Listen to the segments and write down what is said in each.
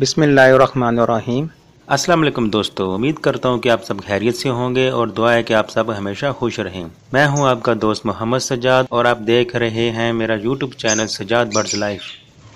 बिस्मिल्लाहिर्रहमानिर्रहीम। अस्सलाम वालेकुम दोस्तों, उम्मीद करता हूँ कि आप सब खैरियत से होंगे और दुआ है कि आप सब हमेशा खुश रहें। मैं हूँ आपका दोस्त मोहम्मद सज्जाद और आप देख रहे हैं मेरा YouTube channel Sajjad birds life.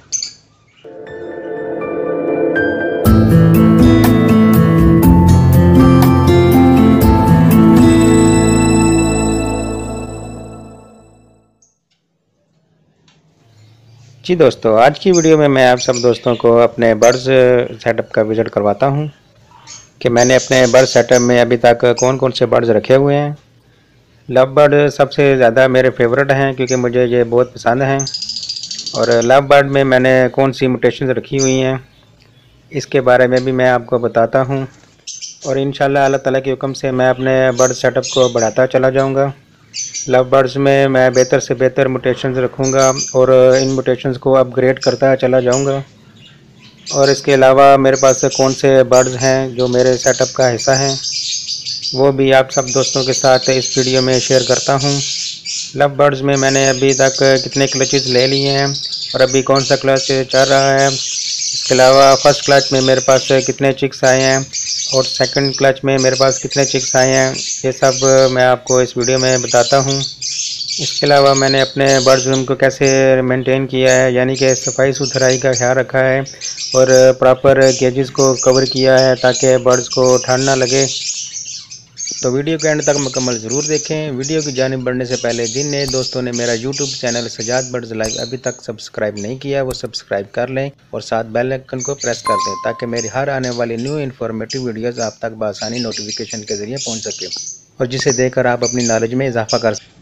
जी दोस्तों, आज की वीडियो में मैं आप सब दोस्तों को अपने बर्ड्स सेटअप का विज़िट करवाता हूँ कि मैंने अपने बर्ड सेटअप में अभी तक कौन कौन से बर्ड्स रखे हुए हैं। लव बर्ड सबसे ज़्यादा मेरे फेवरेट हैं क्योंकि मुझे ये बहुत पसंद हैं। और लव बर्ड में मैंने कौन सी म्यूटेशन रखी हुई हैं इसके बारे में भी मैं आपको बताता हूँ। और इंशाल्लाह अल्लाह ताला के हुक्म से मैं अपने बर्ड सेटअप को बढ़ाता चला जाऊँगा। लव बर्ड्स में मैं बेहतर से बेहतर म्यूटेशंस रखूँगा और इन म्यूटेशंस को अपग्रेड करता चला जाऊँगा। और इसके अलावा मेरे पास कौन से बर्ड्स हैं जो मेरे सेटअप का हिस्सा हैं वो भी आप सब दोस्तों के साथ इस वीडियो में शेयर करता हूँ। लव बर्ड्स में मैंने अभी तक कितने क्लचेस ले लिए हैं और अभी कौन सा क्लच चल रहा है। इसके अलावा फर्स्ट क्लच में मेरे पास कितने चिक्स आए हैं और सेकंड क्लच में मेरे पास कितने चिक्स आए हैं, ये सब मैं आपको इस वीडियो में बताता हूँ। इसके अलावा मैंने अपने बर्ड्स रूम को कैसे मेंटेन किया है, यानी कि सफाई सुथराई का ख्याल रखा है और प्रॉपर केजेस को कवर किया है ताकि बर्ड्स को ठंड ना लगे। तो वीडियो के एंड तक मुकम्मल ज़रूर देखें। वीडियो की जानिब बढ़ने से पहले जिन नए दोस्तों ने मेरा YouTube channel Sajjad birds life अभी तक सब्सक्राइब नहीं किया वो सब्सक्राइब कर लें और साथ बेल आइकन को प्रेस कर दें ताकि मेरी हर आने वाली न्यू इन्फॉर्मेटिव वीडियोज़ आप तक बआसानी नोटिफिकेशन के ज़रिए पहुँच सके और जिसे देखकर आप अपनी नॉलेज में इजाफा कर सकें।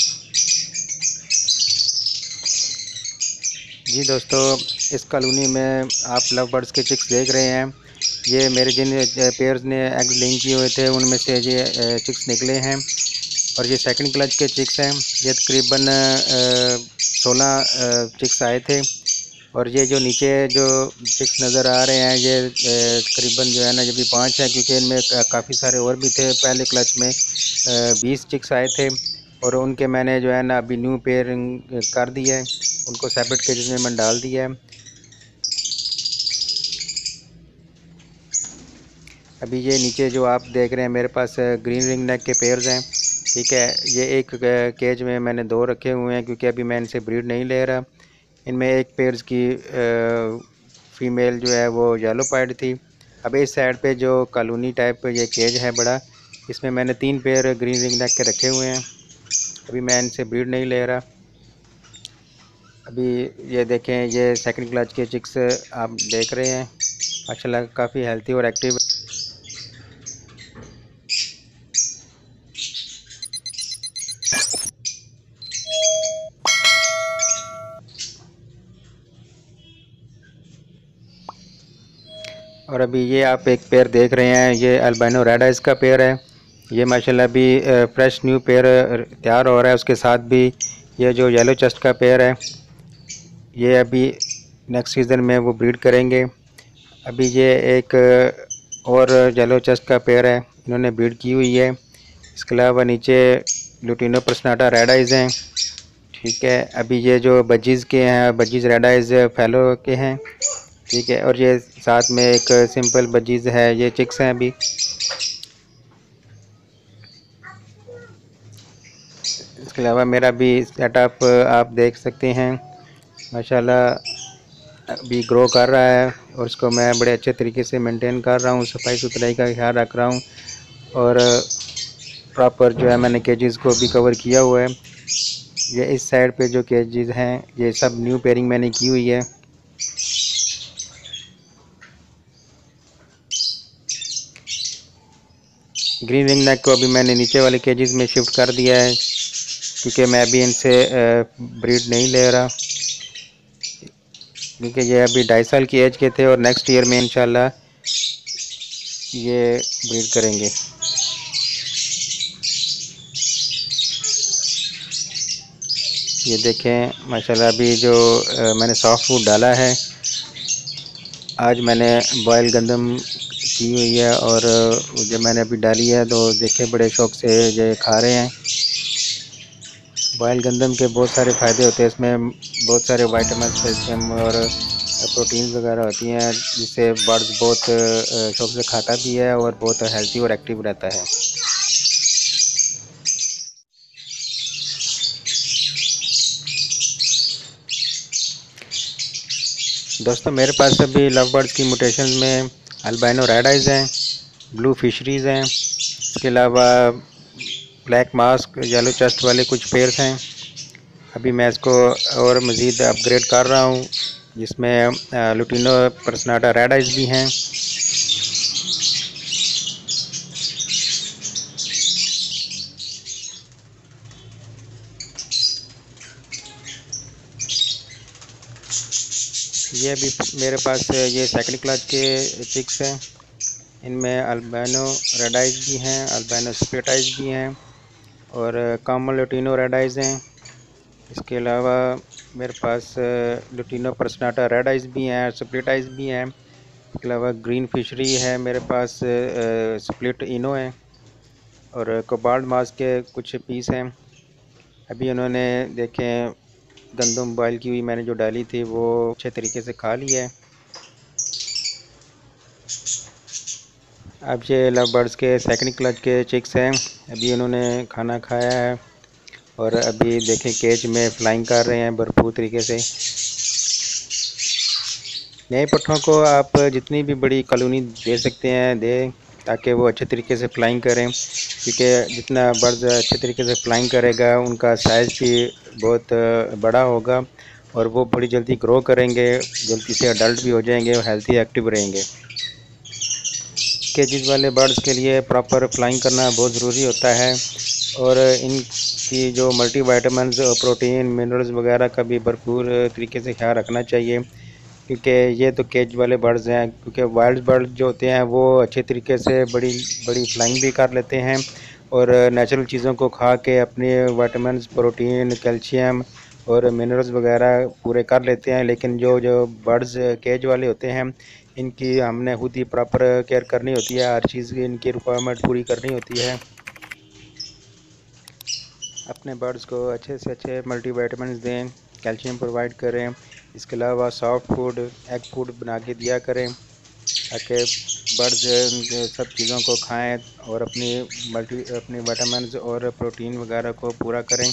जी दोस्तों, इस कॉलोनी में आप लव बर्ड्स के चिक्स देख रहे हैं। ये मेरे जिन पेयर्स ने एग लेइंग किए हुए थे उनमें से ये चिक्स निकले हैं और ये सेकंड क्लच के चिक्स हैं। ये तकरीबन 16 चिक्स आए थे और ये जो नीचे जो चिक्स नज़र आ रहे हैं ये तकरीबन जो है ना, ये भी 5 है क्योंकि इनमें काफ़ी सारे और भी थे। पहले क्लच में 20 चिक्स आए थे और उनके मैंने जो है ना अभी न्यू पेयरिंग कर दी है, उनको सेपरेट केजेस में मैंने डाल दिया है। अभी ये नीचे जो आप देख रहे हैं मेरे पास ग्रीन रिंग नेक के पेयर्स हैं, ठीक है। ये एक केज में मैंने 2 रखे हुए हैं क्योंकि अभी मैं इनसे ब्रीड नहीं ले रहा। इनमें एक पेयर्स की फ़ीमेल जो है वो येलो पाइड थी। अब इस साइड पे जो कॉलोनी टाइप ये केज है बड़ा, इसमें मैंने 3 पेयर ग्रीन रिंग नेक के रखे हुए हैं। अभी मैं इनसे ब्रीड नहीं ले रहा। अभी ये देखें, ये सेकंड क्लच के चिक्स आप देख रहे हैं, माशाल्लाह काफ़ी हेल्थी और एक्टिव। और अभी ये आप एक पेयर देख रहे हैं, ये अल्बाइनो रेड आइज का पेयर है। ये माशाल्लाह अभी फ्रेश न्यू पेयर तैयार हो रहा है। उसके साथ भी ये जो येलो चेस्ट का पेयर है ये अभी नेक्स्ट सीज़न में वो ब्रीड करेंगे। अभी ये एक और येलो चेस्ट का पेयर है, इन्होंने ब्रीड की हुई है। इसके अलावा नीचे लुटिनो पर्सनाटा रेड आइज हैं, ठीक है। अभी ये जो बजीज़ के हैं, बजीज़ रेड आइज फैलो के हैं, ठीक है। और ये साथ में एक सिंपल बजीज़ है, ये चिक्स हैं अभी। इसके अलावा मेरा भी सेटअप आप देख सकते हैं, माशाल्लाह अभी ग्रो कर रहा है और इसको मैं बड़े अच्छे तरीके से मेंटेन कर रहा हूँ, सफाई सुथराई का ख्याल रख रहा हूँ और प्रॉपर जो है मैंने केजेस को भी कवर किया हुआ है। ये इस साइड पे जो केजेस हैं ये सब न्यू पेयरिंग मैंने की हुई है। ग्रीन रिंग नेक को अभी मैंने नीचे वाले केजेस में शिफ्ट कर दिया है क्योंकि मैं अभी इनसे ब्रीड नहीं ले रहा, क्योंकि ये अभी 2.5 साल की एज के थे और नेक्स्ट ईयर में इंशाल्लाह ये ब्रीड करेंगे। ये देखें माशाल्लाह अभी जो मैंने सॉफ्ट फूड डाला है, आज मैंने बॉयल गंदम की हुई है और जब मैंने अभी डाली है तो देखे बड़े शौक़ से ये खा रहे हैं। बॉयल गंदम के बहुत सारे फ़ायदे होते हैं, इसमें बहुत सारे वाइटामिन, कैल्शियम और प्रोटीन्स वगैरह होती हैं, जिससे बर्ड्स बहुत शौक से खाता भी है और बहुत हेल्थी और एक्टिव रहता है। दोस्तों मेरे पास अभी लव बर्ड्स की म्यूटेशन में अल्बाइनो रेड आइज़ हैं, ब्लू फिशरीज़ हैं, इसके अलावा ब्लैक मास्क येलो चेस्ट वाले कुछ पेयर्स हैं। अभी मैं इसको और मज़ीद अपग्रेड कर रहा हूँ, जिसमें लुटिनो पर्सनाटा रेड आइज़ भी हैं। ये भी मेरे पास ये सेकंड क्लास के चिक्स हैं। इनमें अल्बाइनो रेड आइज़ भी हैं, अल्बाइनो स्प्लिट आइज़ भी हैं और कॉमन लुटिनो रेड आइज़ हैं। इसके अलावा मेरे पास लुटिनो पर्सनाटा रेड आइज़ भी हैं, स्प्लिट आइज़ भी हैं। इसके अलावा ग्रीन फिशरी है मेरे पास, स्प्लिट इनो है और कोबाल्ट मास्क के कुछ पीस हैं। अभी उन्होंने देखें गंदम बॉयल की हुई मैंने जो डाली थी वो अच्छे तरीके से खा ली है। अब ये लव बर्ड्स के सेकंड क्लच के चिक्स हैं, अभी उन्होंने खाना खाया है और अभी देखें केज में फ्लाइंग कर रहे हैं भरपूर तरीके से। नए पट्ठों को आप जितनी भी बड़ी कॉलोनी दे सकते हैं दें, ताकि वो अच्छे तरीके से फ्लाइंग करें, क्योंकि जितना बर्ड अच्छे तरीके से फ्लाइंग करेगा उनका साइज़ भी बहुत बड़ा होगा और वो बड़ी जल्दी ग्रो करेंगे, जल्दी से अडल्ट भी हो जाएंगे और हेल्थी एक्टिव रहेंगे। केजेस वाले बर्ड्स के लिए प्रॉपर फ्लाइंग करना बहुत ज़रूरी होता है और इनकी जो मल्टीविटामिन्स और प्रोटीन मिनरल्स वगैरह का भी भरपूर तरीके से ख्याल रखना चाहिए, क्योंकि ये तो केज वाले बर्ड्स हैं। क्योंकि वाइल्ड बर्ड जो होते हैं वो अच्छे तरीके से बड़ी बड़ी फ्लाइंग भी कर लेते हैं और नेचुरल चीज़ों को खा के अपने विटामिन्स, प्रोटीन, कैल्शियम और मिनरल्स वगैरह पूरे कर लेते हैं। लेकिन जो जो बर्ड्स केज वाले होते हैं, इनकी हमने खुद ही प्रॉपर केयर करनी होती है, हर चीज़ की इनकी रिक्वायरमेंट पूरी करनी होती है। अपने बर्ड्स को अच्छे से अच्छे मल्टीविटामिन्स दें, कैल्शियम प्रोवाइड करें। इसके अलावा सॉफ्ट फूड, एग फूड बना के दिया करें, ताकि बर्ड्स सब चीज़ों को खाएं और अपनी विटामिन्स और प्रोटीन वगैरह को पूरा करें।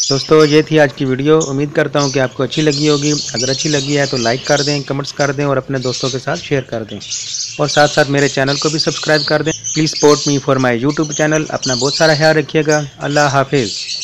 दोस्तों ये थी आज की वीडियो। उम्मीद करता हूँ कि आपको अच्छी लगी होगी। अगर अच्छी लगी है तो लाइक कर दें, कमेंट्स कर दें और अपने दोस्तों के साथ शेयर कर दें और साथ साथ मेरे चैनल को भी सब्सक्राइब कर दें। Please support me for my YouTube channel. अपना बहुत सारा ख्याल रखिएगा। अल्लाह हाफिज़।